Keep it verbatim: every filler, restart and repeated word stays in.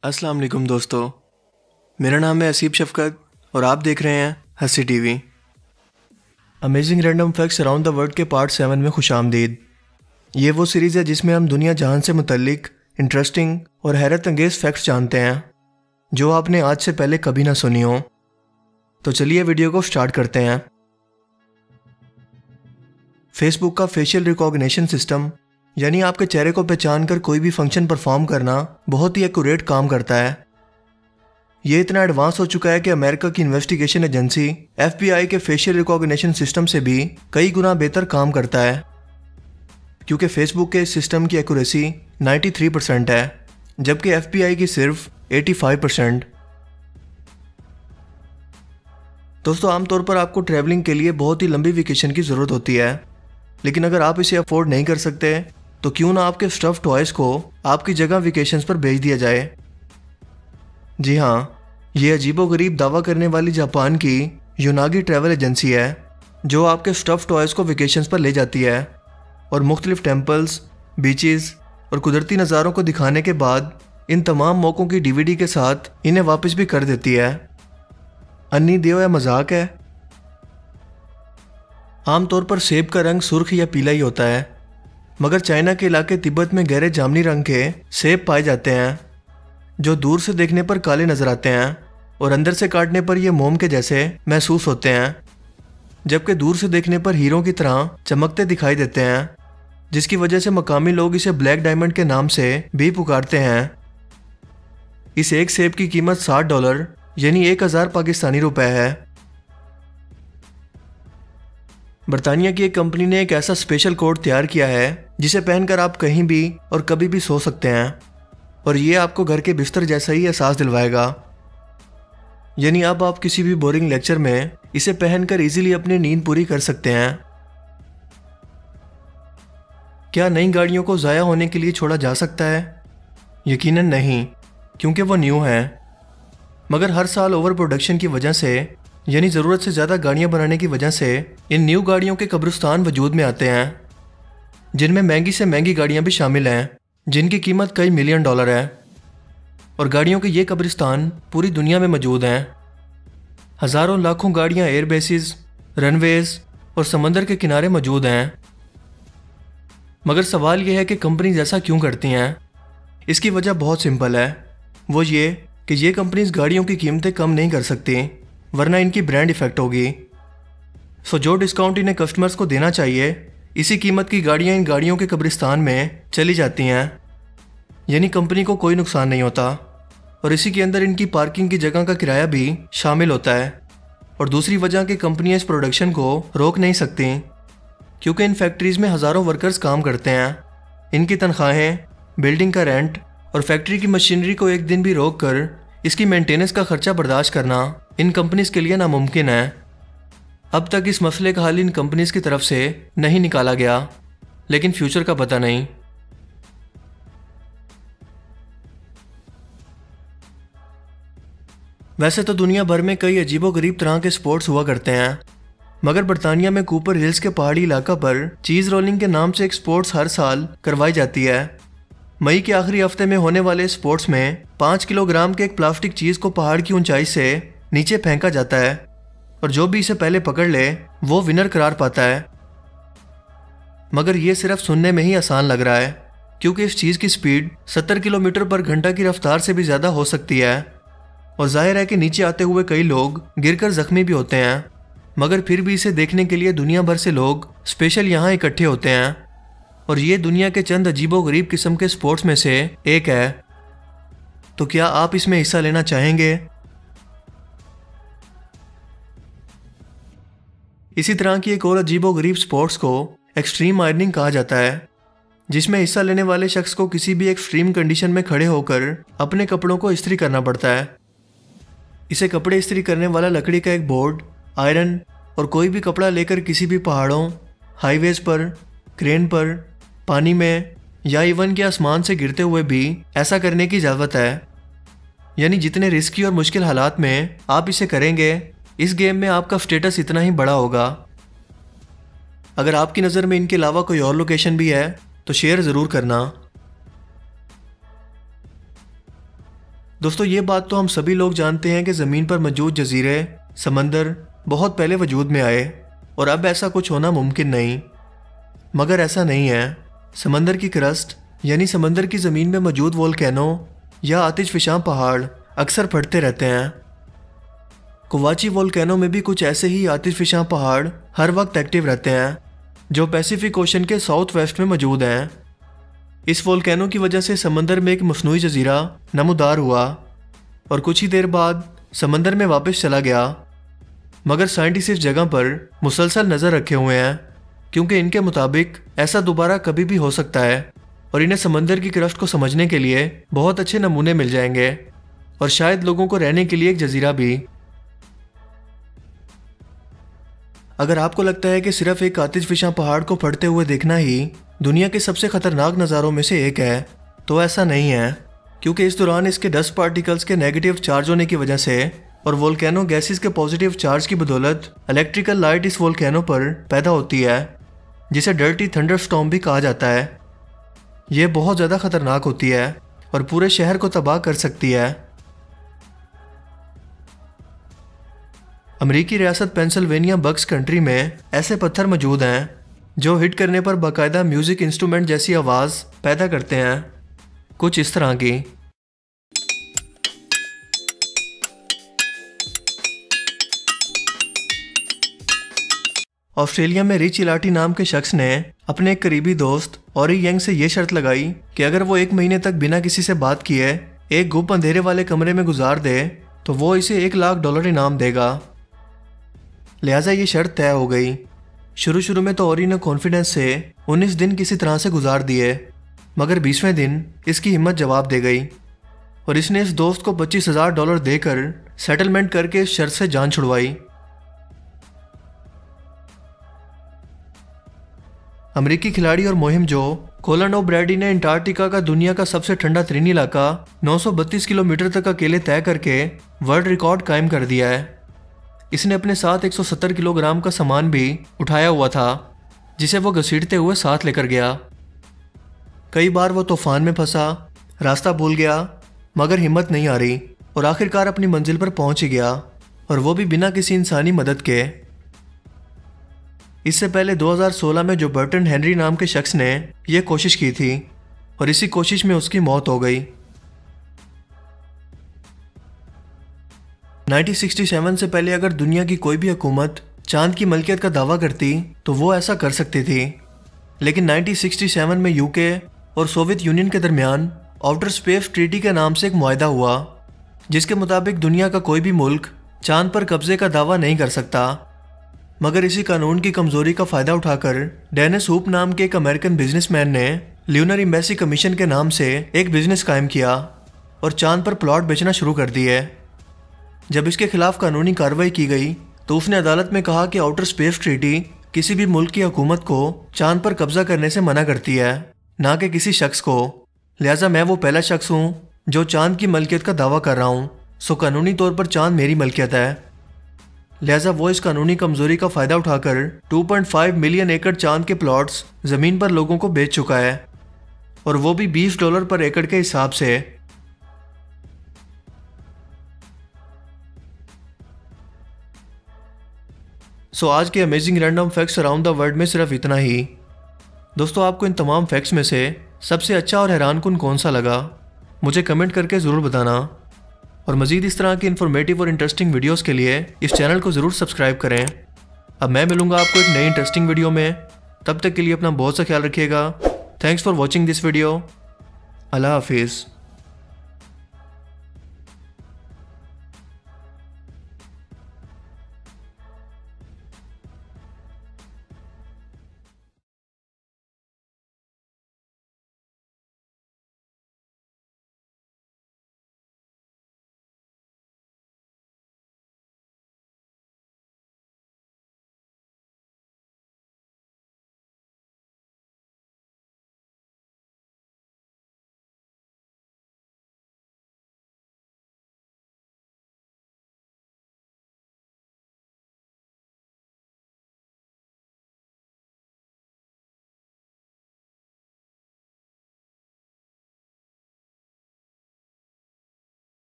अस्सलाम वालेकुम दोस्तों, मेरा नाम है असीब शफ़क़त और आप देख रहे हैं Hansi TV. Amazing random facts around the world के पार्ट सेवन में खुशामदीद। ये वो सीरीज़ है जिसमें हम दुनिया जहान से मुतल्लिक इंटरेस्टिंग और हैरत अंगेज़ फैक्ट्स जानते हैं जो आपने आज से पहले कभी ना सुनी हो। तो चलिए वीडियो को स्टार्ट करते हैं। फेसबुक का फेशियल रिकॉग्निशन सिस्टम यानी आपके चेहरे को पहचान कर कोई भी फंक्शन परफॉर्म करना बहुत ही एक्यूरेट काम करता है। ये इतना एडवांस हो चुका है कि अमेरिका की investigation agency F B I के फेशियल रिकॉग्निशन सिस्टम से भी कई गुना बेहतर काम करता है, क्योंकि फेसबुक के इस सिस्टम की एक्यूरेसी तिरानवे परसेंट है जबकि एफ बी आई की सिर्फ पचासी परसेंट। दोस्तों, आमतौर पर आपको ट्रैवलिंग के लिए बहुत ही लंबी वेकेशन की ज़रूरत होती है, लेकिन अगर आप इसे अफोर्ड नहीं कर सकते तो क्यों ना आपके स्टफ टॉयज़ को आपकी जगह वेकेशंस पर भेज दिया जाए। जी हाँ, ये अजीबोगरीब दावा करने वाली जापान की योनागी ट्रैवल एजेंसी है जो आपके स्टफ टॉयज़ को वेकेशंस पर ले जाती है और मुख्तलिफ टेम्पल्स, बीचेस और कुदरती नज़ारों को दिखाने के बाद इन तमाम मौक़ों की डी वी डी के साथ इन्हें वापस भी कर देती है। अन्नी देव या मजाक है। आमतौर पर सेब का रंग सुर्ख या पीला ही होता है, मगर चाइना के इलाके तिब्बत में गहरे जामुनी रंग के सेब पाए जाते हैं जो दूर से देखने पर काले नजर आते हैं और अंदर से काटने पर ये मोम के जैसे महसूस होते हैं, जबकि दूर से देखने पर हीरों की तरह चमकते दिखाई देते हैं, जिसकी वजह से मकामी लोग इसे ब्लैक डायमंड के नाम से भी पुकारते हैं। इस एक सेब की कीमत साठ डॉलर यानी एक हज़ार पाकिस्तानी रुपए है। बरतानिया की एक कंपनी ने एक ऐसा स्पेशल कोट तैयार किया है जिसे पहनकर आप कहीं भी और कभी भी सो सकते हैं और ये आपको घर के बिस्तर जैसा ही एहसास दिलवाएगा। यानी अब आप किसी भी बोरिंग लेक्चर में इसे पहनकर इजीली अपनी नींद पूरी कर सकते हैं। क्या नई गाड़ियों को ज़ाया होने के लिए छोड़ा जा सकता है? यकीनन नहीं, क्योंकि वो न्यू है। मगर हर साल ओवर प्रोडक्शन की वजह से यानी ज़रूरत से ज़्यादा गाड़ियाँ बनाने की वजह से इन न्यू गाड़ियों के कब्रिस्तान वजूद में आते हैं, जिनमें महंगी से महंगी गाड़ियाँ भी शामिल हैं जिनकी कीमत कई मिलियन डॉलर है। और गाड़ियों के ये कब्रिस्तान पूरी दुनिया में मौजूद हैं। हज़ारों लाखों गाड़ियाँ एयरबेसिस, रनवेज और समंदर के किनारे मौजूद हैं। मगर सवाल यह है कि कंपनीज ऐसा क्यों करती हैं? इसकी वजह बहुत सिंपल है, वो ये कि ये कंपनीज गाड़ियों की कीमतें कम नहीं कर सकती, वरना इनकी ब्रांड इफेक्ट होगी। सो जो डिस्काउंट इन्हें कस्टमर्स को देना चाहिए, इसी कीमत की गाड़ियाँ इन गाड़ियों के कब्रिस्तान में चली जाती हैं, यानी कंपनी को कोई नुकसान नहीं होता और इसी के अंदर इनकी पार्किंग की जगह का किराया भी शामिल होता है। और दूसरी वजह कि कंपनियाँ इस प्रोडक्शन को रोक नहीं सकती, क्योंकि इन फैक्ट्रीज़ में हज़ारों वर्कर्स काम करते हैं। इनकी तनख्वाहें, बिल्डिंग का रेंट और फैक्ट्री की मशीनरी को एक दिन भी रोक कर इसकी मेंटेनेंस का खर्चा बर्दाश्त करना इन कंपनीज के लिए नामुमकिन है। अब तक इस मसले का हल इन कंपनीज की तरफ से नहीं निकाला गया, लेकिन फ्यूचर का पता नहीं। वैसे तो दुनिया भर में कई अजीबोगरीब तरह के स्पोर्ट्स हुआ करते हैं, मगर बरतानिया में कूपर हिल्स के पहाड़ी इलाका पर चीज़ रोलिंग के नाम से एक स्पोर्ट्स हर साल करवाई जाती है। मई के आखिरी हफ्ते में होने वाले स्पोर्ट्स में पाँच किलोग्राम के एक प्लास्टिक चीज़ को पहाड़ की ऊंचाई से नीचे फेंका जाता है और जो भी इसे पहले पकड़ ले वो विनर करार पाता है। मगर ये सिर्फ सुनने में ही आसान लग रहा है, क्योंकि इस चीज़ की स्पीड सत्तर किलोमीटर पर घंटा की रफ्तार से भी ज़्यादा हो सकती है और जाहिर है कि नीचे आते हुए कई लोग गिरकर जख्मी भी होते हैं। मगर फिर भी इसे देखने के लिए दुनिया भर से लोग स्पेशल यहाँ इकट्ठे होते हैं और ये दुनिया के चंद अजीबोगरीब किस्म के स्पोर्ट्स में से एक है। तो क्या आप इसमें हिस्सा लेना चाहेंगे? इसी तरह की एक और अजीबोगरीब स्पोर्ट्स को एक्सट्रीम आयरनिंग कहा जाता है, जिसमें हिस्सा लेने वाले शख्स को किसी भी एक्सट्रीम कंडीशन में खड़े होकर अपने कपड़ों को इस्त्री करना पड़ता है। इसे कपड़े इस्त्री करने वाला लकड़ी का एक बोर्ड, आयरन और कोई भी कपड़ा लेकर किसी भी पहाड़ों, हाईवेज पर, क्रेन पर, पानी में या इवन के आसमान से गिरते हुए भी ऐसा करने की इजाज़त है। यानी जितने रिस्की और मुश्किल हालात में आप इसे करेंगे, इस गेम में आपका स्टेटस इतना ही बड़ा होगा। अगर आपकी नज़र में इनके अलावा कोई और लोकेशन भी है तो शेयर ज़रूर करना। दोस्तों ये बात तो हम सभी लोग जानते हैं कि ज़मीन पर मौजूद जजीरे, समंदर बहुत पहले वजूद में आए और अब ऐसा कुछ होना मुमकिन नहीं। मगर ऐसा नहीं है। समंदर की क्रस्ट यानी समंदर की ज़मीन में मौजूद वोल्केनो या आतिशफिशां पहाड़ अक्सर फटते रहते हैं। कोवाची वोल्केनो में भी कुछ ऐसे ही आतिशफिशां पहाड़ हर वक्त एक्टिव रहते हैं जो पैसिफिक ओशन के साउथ वेस्ट में मौजूद हैं। इस वोल्केनो की वजह से समंदर में एक मसनूई जजीरा नमूदार हुआ और कुछ ही देर बाद समंदर में वापस चला गया। मगर साइंटिस्ट इस जगह पर मुसलसल नज़र रखे हुए हैं क्योंकि इनके मुताबिक ऐसा दोबारा कभी भी हो सकता है और इन्हें समंदर की क्रस्ट को समझने के लिए बहुत अच्छे नमूने मिल जाएंगे और शायद लोगों को रहने के लिए एक जजीरा भी। अगर आपको लगता है कि सिर्फ एक आतिशफिशां पहाड़ को फटते हुए देखना ही दुनिया के सबसे खतरनाक नज़ारों में से एक है, तो ऐसा नहीं है, क्योंकि इस दौरान इसके डस्ट पार्टिकल्स के नेगेटिव चार्ज होने की वजह से और वोल्केनो गैसेस के पॉजिटिव चार्ज की बदौलत इलेक्ट्रिकल लाइट इस वोल्केनो पर पैदा होती है, जिसे डर्टी थंडरस्टॉर्म भी कहा जाता है। यह बहुत ज़्यादा खतरनाक होती है और पूरे शहर को तबाह कर सकती है। अमेरिकी रियासत पेंसिल्वेनिया बक्स कंट्री में ऐसे पत्थर मौजूद हैं जो हिट करने पर बाकायदा म्यूजिक इंस्ट्रूमेंट जैसी आवाज़ पैदा करते हैं, कुछ इस तरह की। ऑस्ट्रेलिया में रिच इलाटी नाम के शख्स ने अपने एक करीबी दोस्त ऑरी यंग से यह शर्त लगाई कि अगर वो एक महीने तक बिना किसी से बात किए एक गुप्त अंधेरे वाले कमरे में गुजार दे तो वो इसे एक लाख डॉलर इनाम देगा। लिहाजा ये शर्त तय हो गई। शुरू शुरू में तो ऑरी ने कॉन्फिडेंस से उन्नीस दिन किसी तरह से गुजार दिए, मगर बीसवें दिन इसकी हिम्मत जवाब दे गई और इसने इस दोस्त को पच्चीस हजार डॉलर देकर सेटलमेंट करके इस शर्त से जान छुड़वाई। अमेरिकी खिलाड़ी और मुहिम जो कोलन ओब्रैडी ने अंटार्कटिका का दुनिया का सबसे ठंडा तरीन इलाका नौ सौ बत्तीस किलोमीटर तक अकेले तय करके वर्ल्ड रिकॉर्ड कायम कर दिया है। इसने अपने साथ एक सौ सत्तर किलोग्राम का सामान भी उठाया हुआ था, जिसे वो घसीटते हुए साथ लेकर गया। कई बार वो तूफान में फंसा, रास्ता भूल गया, मगर हिम्मत नहीं आ रही और आखिरकार अपनी मंजिल पर पहुंच ही गया, और वो भी बिना किसी इंसानी मदद के। इससे पहले दो हज़ार सोलह में जो बर्टन हेनरी नाम के शख्स ने यह कोशिश की थी और इसी कोशिश में उसकी मौत हो गई। उन्नीस सौ सड़सठ से पहले अगर दुनिया की कोई भी हुकूमत चांद की मलकियत का दावा करती तो वो ऐसा कर सकती थी, लेकिन उन्नीस सौ सरसठ में यूके और सोवियत यूनियन के दरमियान आउटर स्पेस ट्रीटी के नाम से एक मुआहदा हुआ, जिसके मुताबिक दुनिया का कोई भी मुल्क चांद पर कब्जे का दावा नहीं कर सकता। मगर इसी कानून की कमजोरी का फायदा उठाकर डेनिस हूप नाम के एक अमेरिकन बिजनेसमैन ने ल्यूनर एम्बेसी कमीशन के नाम से एक बिजनेस कायम किया और चांद पर प्लॉट बेचना शुरू कर दिए। जब इसके खिलाफ कानूनी कार्रवाई की गई तो उसने अदालत में कहा कि आउटर स्पेस ट्रीटी किसी भी मुल्क की हुकूमत को चांद पर कब्जा करने से मना करती है, ना कि किसी शख्स को। लिहाजा मैं वो पहला शख्स हूँ जो चांद की मलकियत का दावा कर रहा हूँ, सो कानूनी तौर पर चांद मेरी मलकियत है। लिहाजा वो इस कानूनी कमजोरी का फायदा उठाकर दो पॉइंट पाँच मिलियन एकड़ चांद के प्लॉट्स जमीन पर लोगों को बेच चुका है, और वो भी बीस डॉलर पर एकड़ के हिसाब से। सो so, आज के amazing random facts around the world में सिर्फ इतना ही। दोस्तों आपको इन तमाम फैक्ट्स में से सबसे अच्छा और हैरानकुन कौन सा लगा, मुझे कमेंट करके ज़रूर बताना। और मज़ीद इस तरह की इन्फॉर्मेटिव और इंटरेस्टिंग वीडियोस के लिए इस चैनल को ज़रूर सब्सक्राइब करें। अब मैं मिलूँगा आपको एक नई इंटरेस्टिंग वीडियो में, तब तक के लिए अपना बहुत सा ख्याल रखिएगा। Thanks for watching this video. अल्लाह हाफिज़।